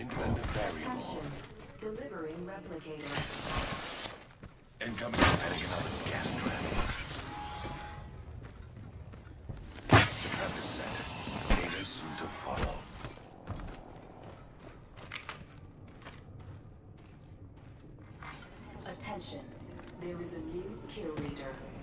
independent variable. Attention. Delivering replicator. Incoming setting another gas trap. Trap is set. Data soon to follow. Attention. There is a new kill leader.